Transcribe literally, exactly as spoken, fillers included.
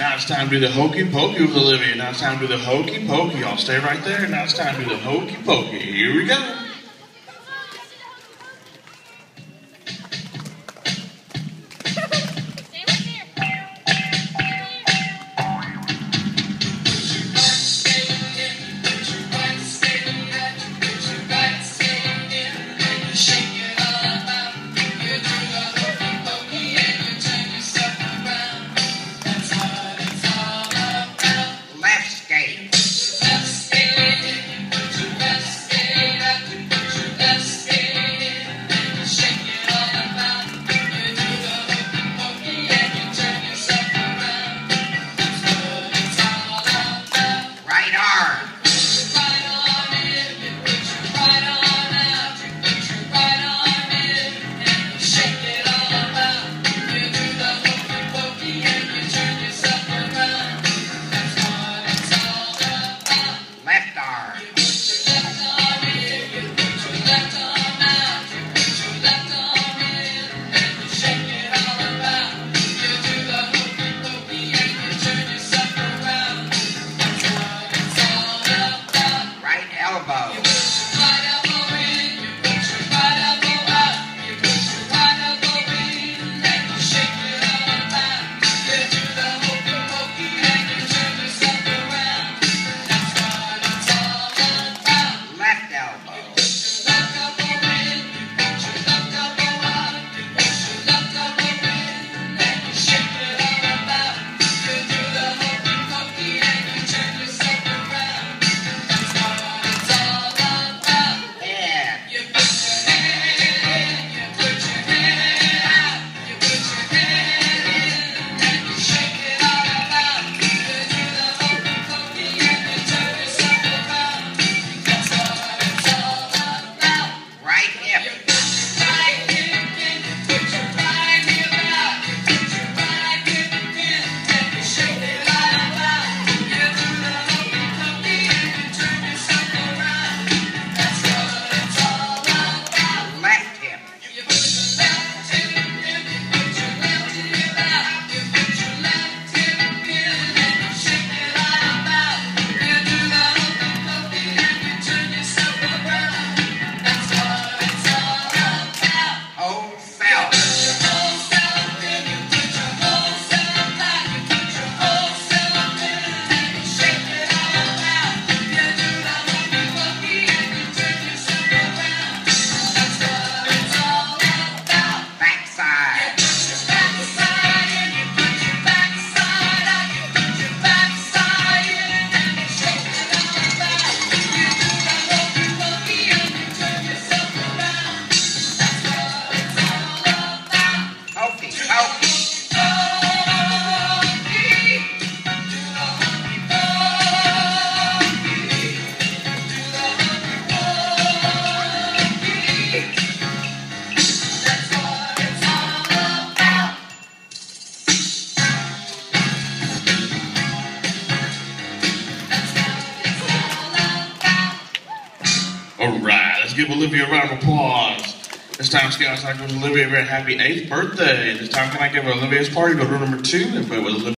now it's time to do the hokey pokey with Olivia. Now it's time to do the hokey pokey. Y'all stay right there. Now it's time to do the hokey pokey. Here we go. Alright, let's give Olivia a round of applause. This time, Skate Odyssey goes Olivia a very happy eighth birthday. This time, can I give Olivia's party to room number two and play with Olivia?